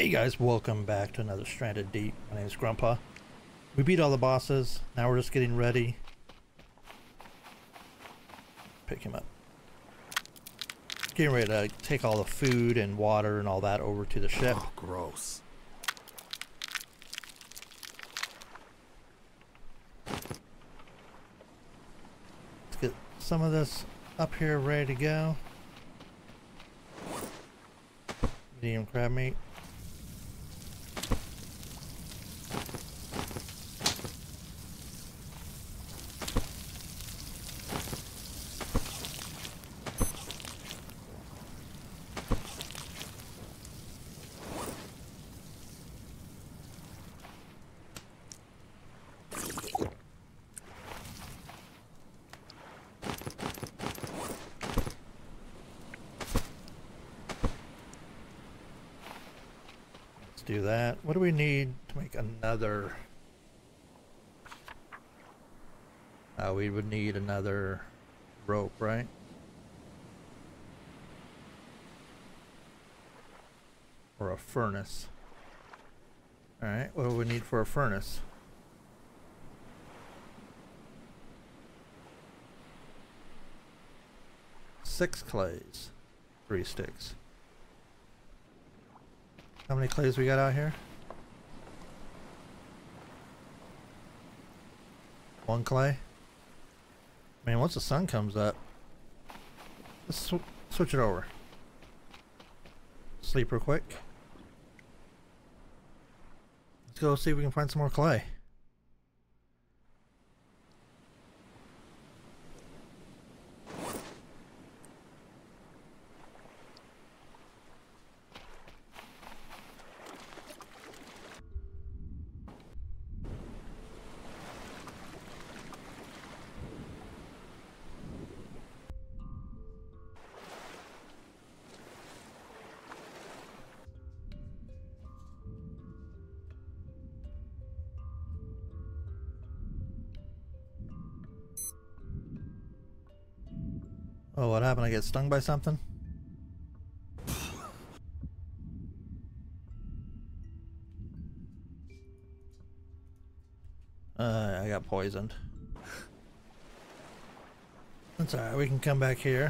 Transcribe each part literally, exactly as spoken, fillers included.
Hey guys, welcome back to another Stranded Deep. My name is Grumpa. We beat all the bosses. Now we're just getting ready. Pick him up. Getting ready to take all the food and water and all that over to the ship. Oh, gross. Let's get some of this up here ready to go. Medium crab meat. Do that. What do we need to make another? Uh, we would need another rope, right? Or a furnace. Alright, what do we need for a furnace? Six clays. Three sticks. How many clays we got out here? One clay? Man, once the sun comes up, let's sw switch it over. Sleep real quick. Let's go see if we can find some more clay. Oh, what happened? I get stung by something? Uh, I got poisoned. That's alright, we can come back here.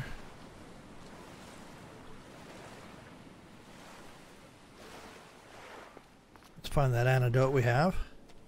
Let's find that antidote we have.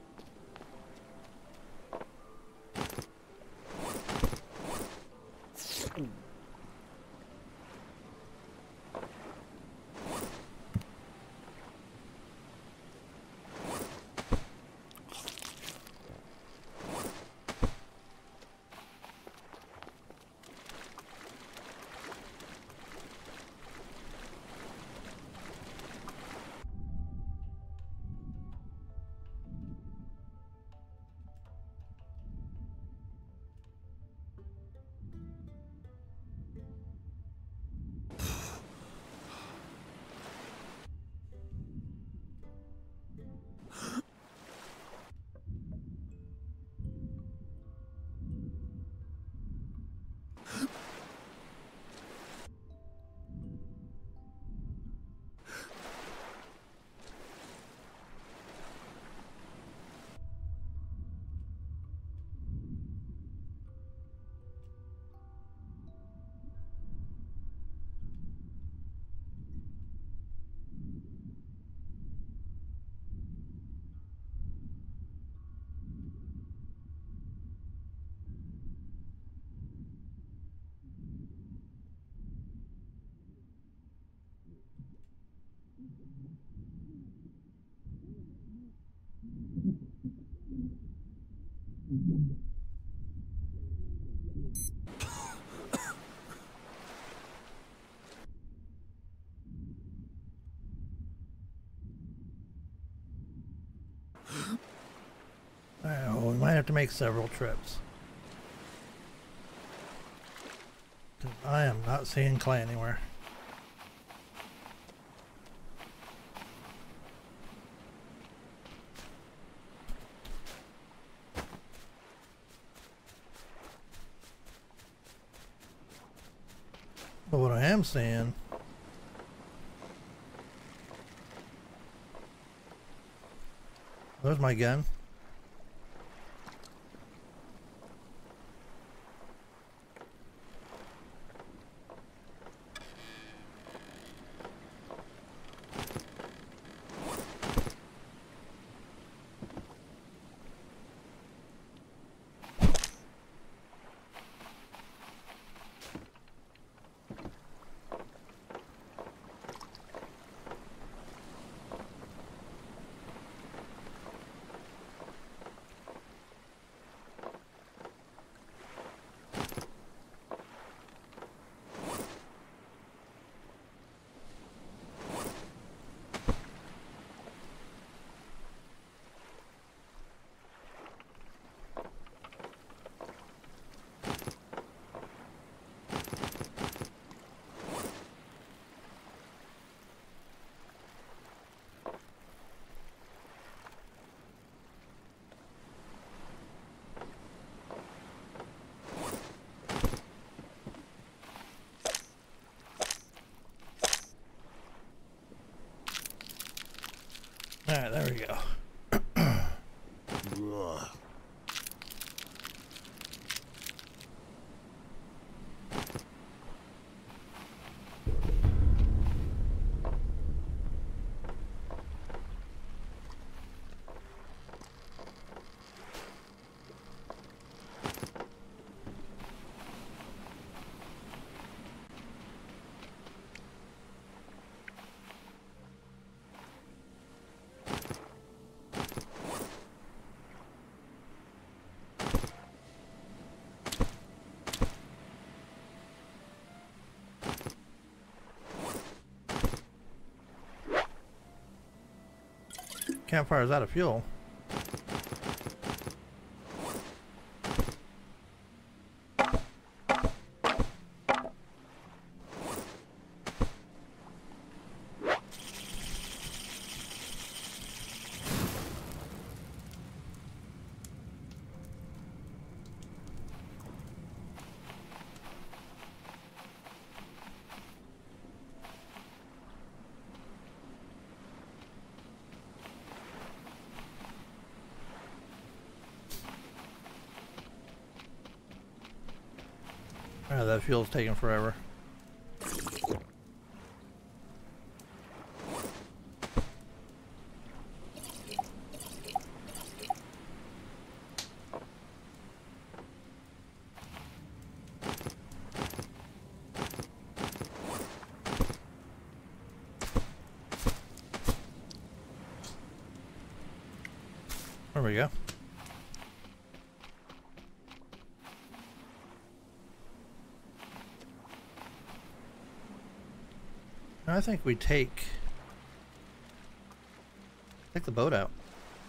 Alright, well, we might have to make several trips. I am not seeing clay anywhere. But what I am seeing There's my gun. Alright, there we go. Campfire's out of fuel. Oh, that fuel's taking forever. There we go. I think we take take the boat out.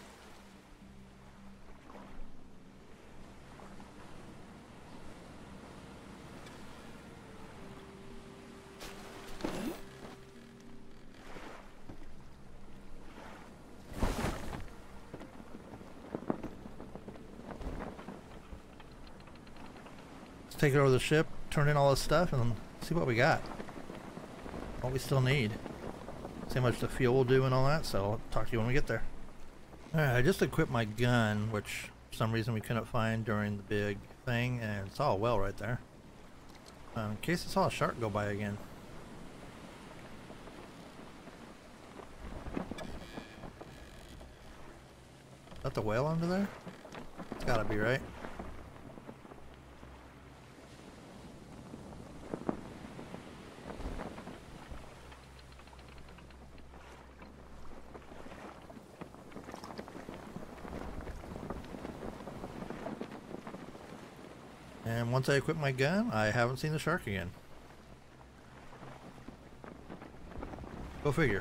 Let's take it over the ship, turn in all this stuff, and see what we got. What we still need. See how much the fuel will do and all that, so I'll talk to you when we get there. Alright, I just equipped my gun, which for some reason we couldn't find during the big thing, and it's all well right there. Um, in case I saw a shark go by again. Is that the whale under there? It's gotta be, right? And once I equip my gun, I haven't seen the shark again. Go figure.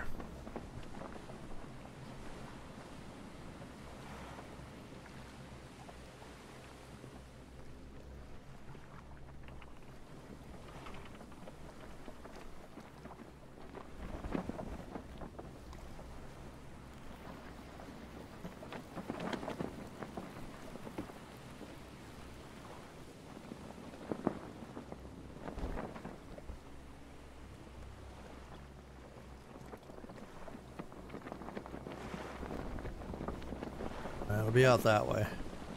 It'll be out that way.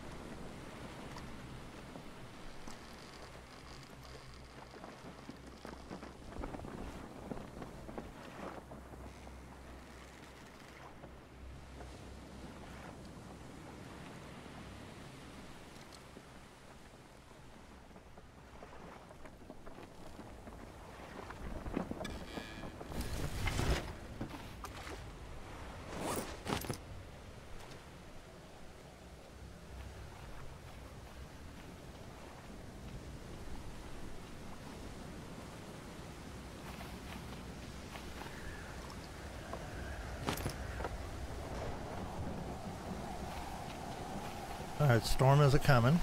Alright, storm is a-coming.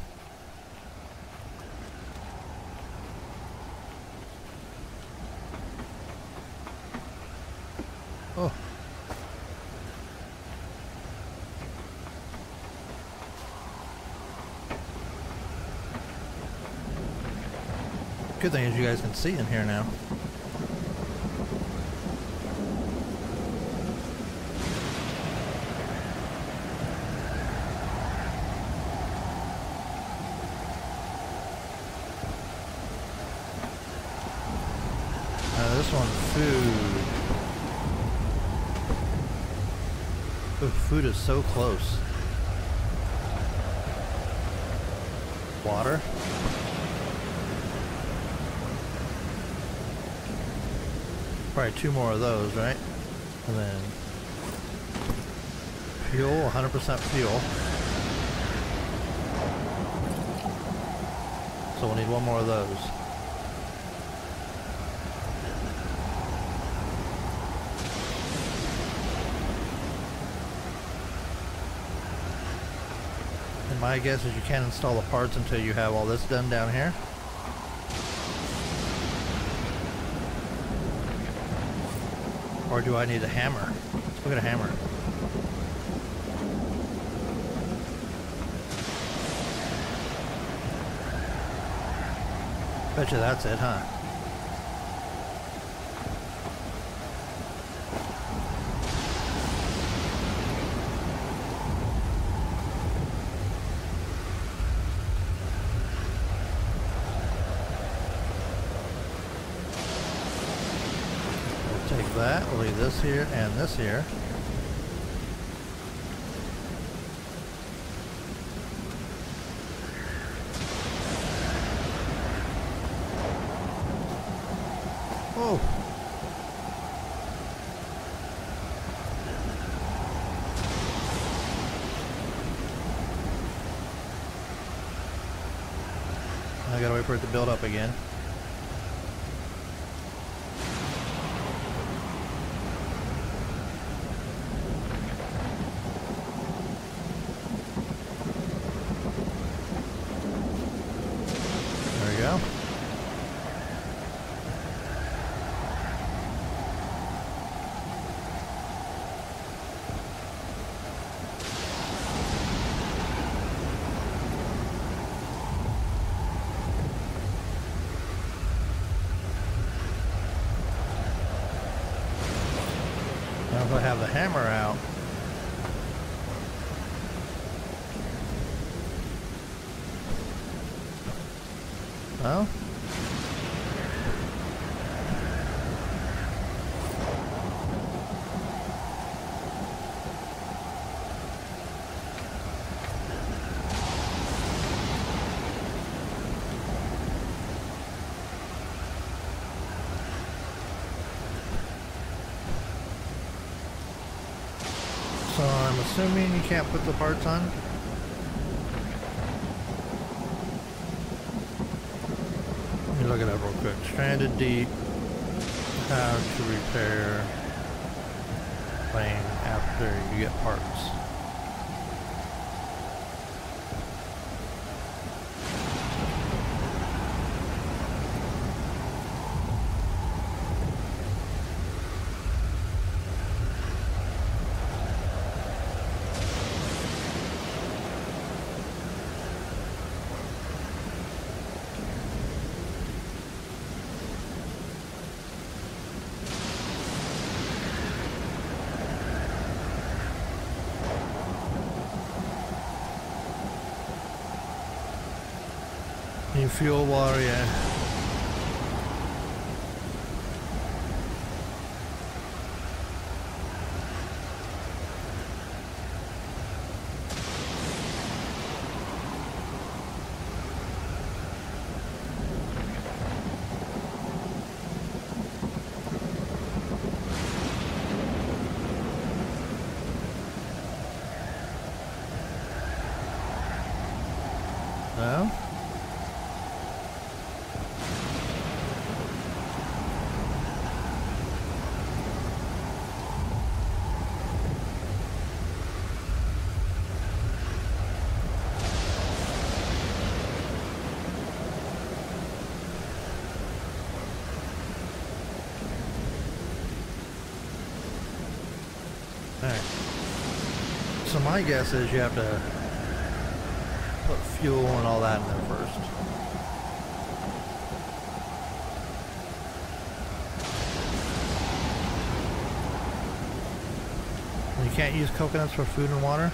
Oh. Good thing is you guys can see in here now. This one, food. Ooh, food is so close. Water. Probably two more of those, right? And then fuel, one hundred percent fuel. So we'll need one more of those. My guess is you can't install the parts until you have all this done down here. Or do I need a hammer? Let's look at a hammer. Bet you that's it, huh? That, we'll leave this here and this here. Whoa. I gotta wait for it to build up again. Now if I have the hammer out, oh, so I'm assuming you can't put the parts on. Let me look it up real quick. Stranded deep. How to repair plane after you get parts. Need fuel, water, yeah. No? Alright. So my guess is you have to put fuel and all that in there first. And you can't use coconuts for food and water?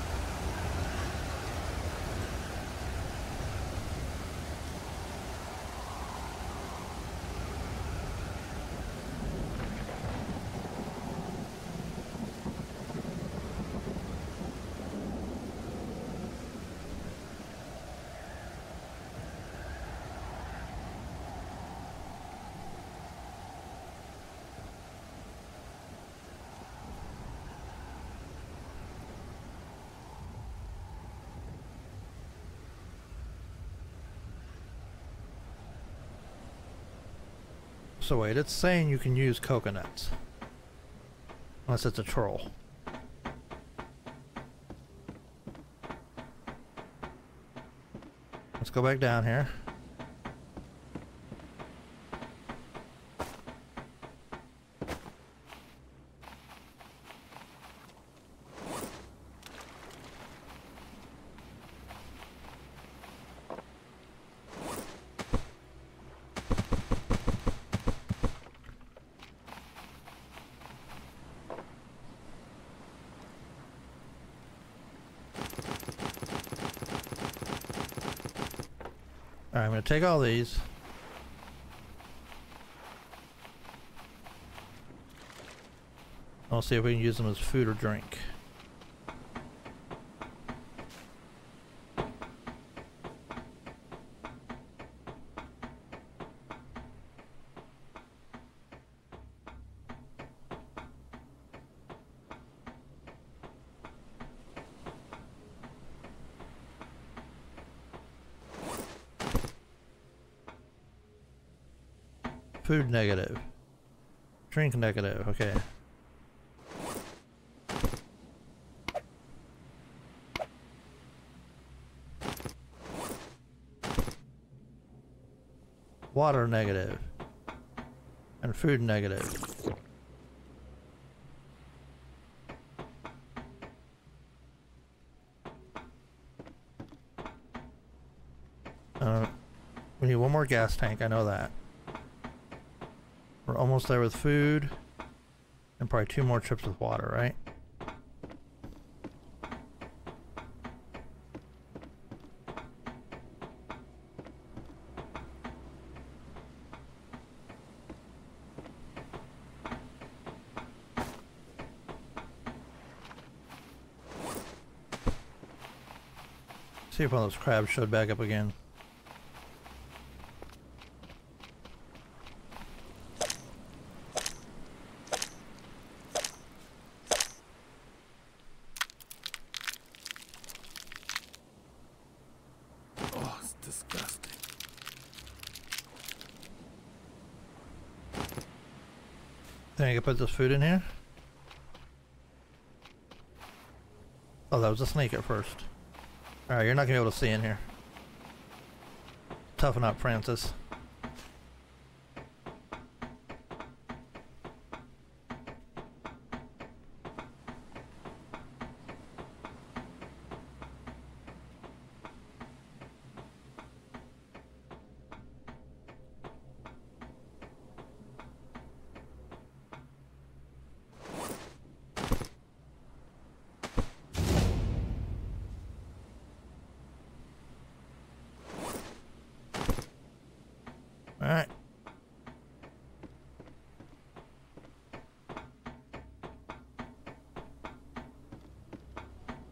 So wait, it's saying you can use coconuts. Unless it's a troll. Let's go back down here. Alright, I'm going to take all these. I'll see if we can use them as food or drink. Food negative. Drink negative, okay. Water negative. And food negative. Uh, we need one more gas tank, I know that. We're almost there with food, and probably two more trips with water, right? See if one of those crabs showed back up again. Then I can put this food in here. Oh, that was a snake at first. Alright, you're not gonna be able to see in here. Toughen up, Francis.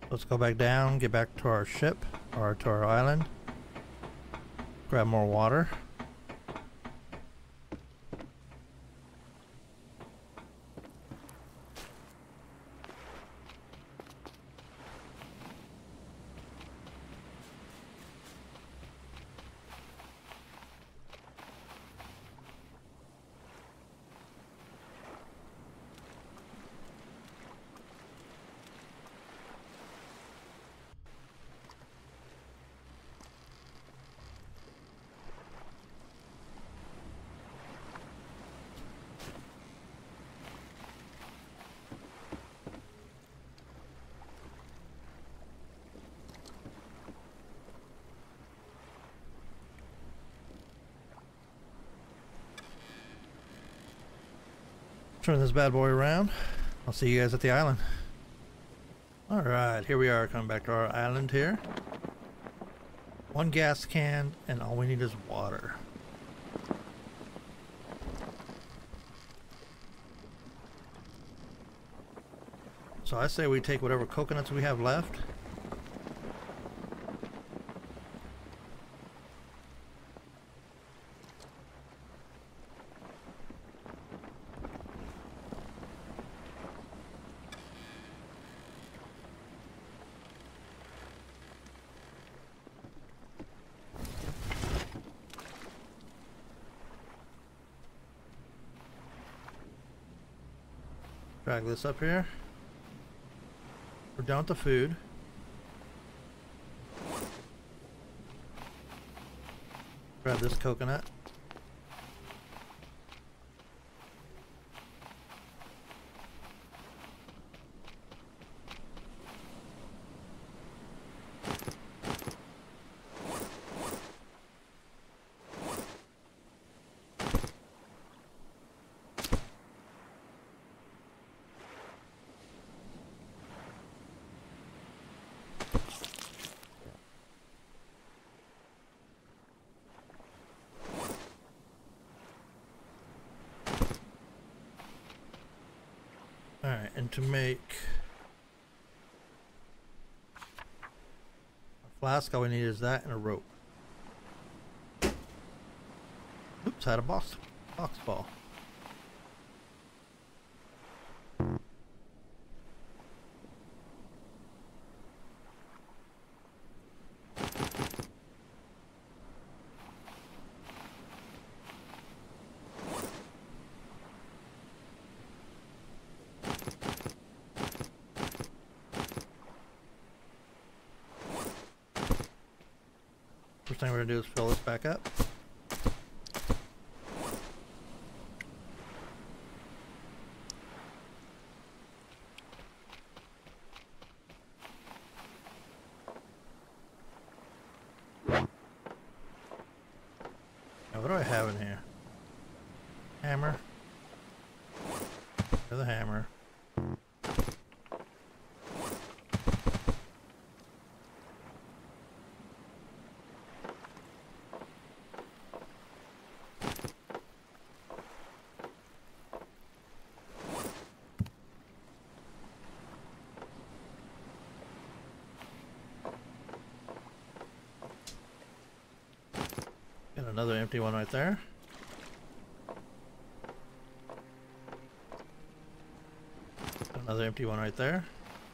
Let's go back down, get back to our ship, or to our island. Grab more water. Turn this bad boy around. I'll see you guys at the island. Alright, here we are coming back to our island here. One gas can, and all we need is water. So I say we take whatever coconuts we have left. Drag this up here. We're done with the food. Grab this coconut. Alright, and to make a flask, all we need is that and a rope. Oops, had a box, box ball. First thing we're going to do is fill this back up. Now what do I have in here? Hammer. Another hammer. Got another empty one right there. Another empty one right there.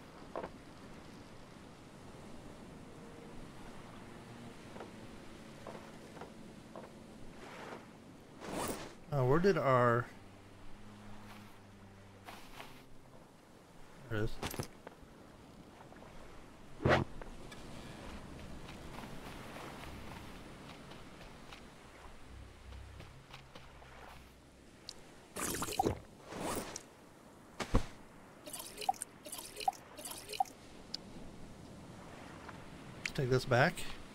Uh, where did our... There it is. Take this back.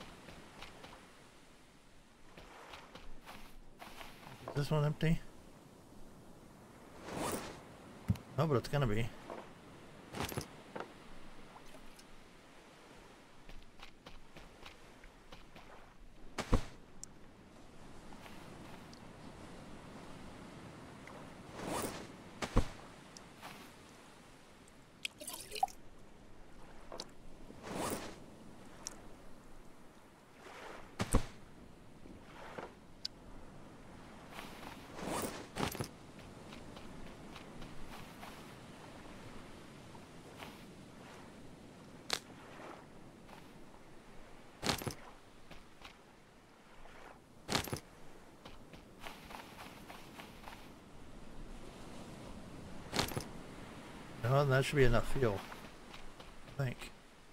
Is this one empty? No, but it's gonna be. then that should be enough fuel, I think.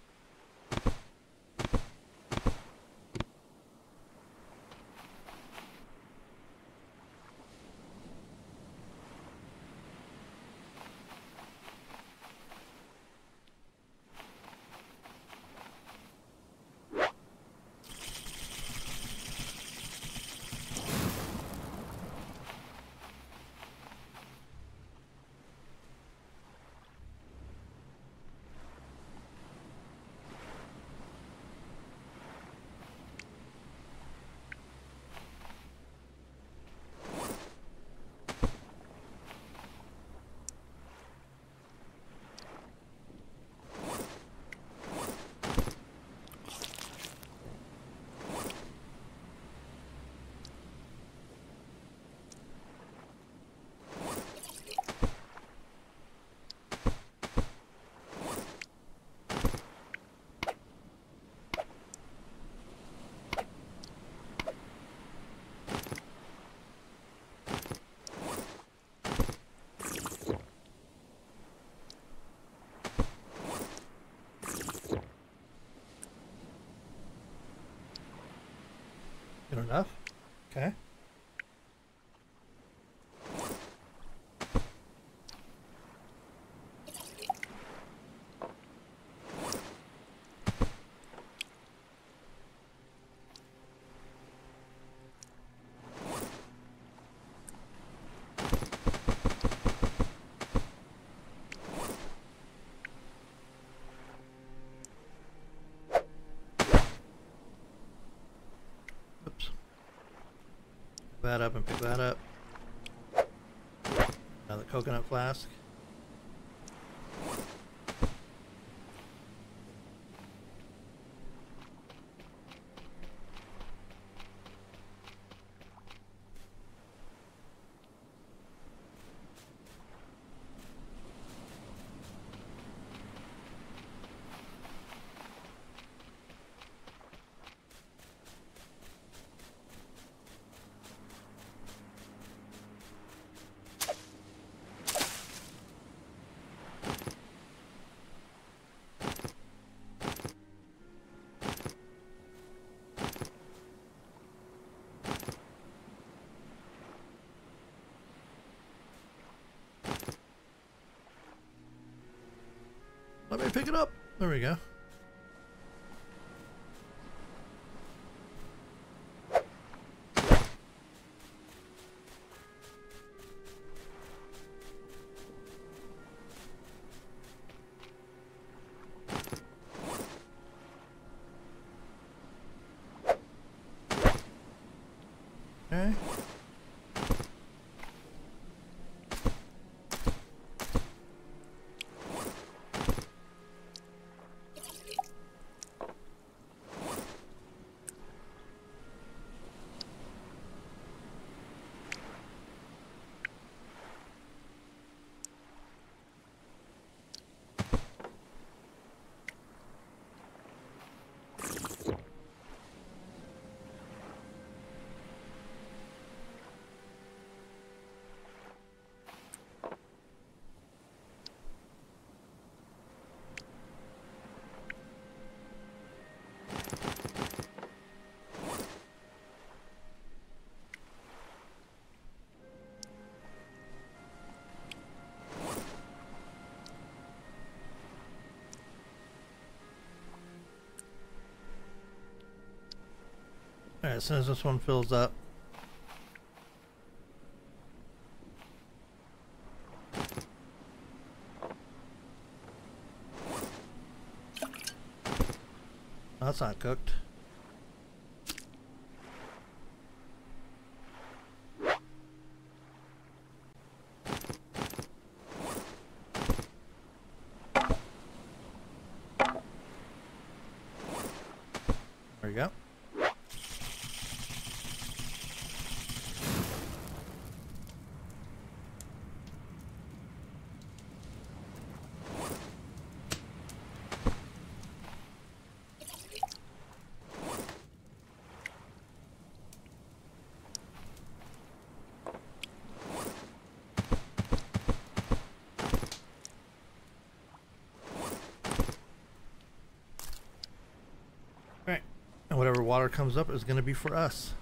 Good enough? Okay. Oops. Pick that up and pick that up. Another coconut flask. Let me pick it up. There we go. Okay. Alright, as soon as this one fills up. Oh, that's not cooked. There we go. And whatever water comes up is going to be for us.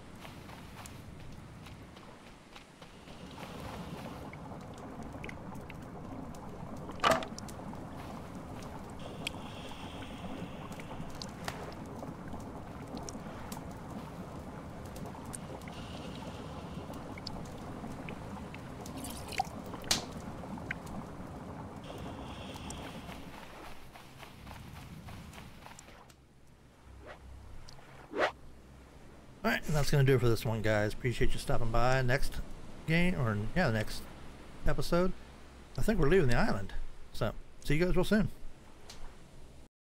Alright, and that's going to do it for this one, guys. Appreciate you stopping by. Next game, or yeah, next episode, I think we're leaving the island. So, see you guys real soon.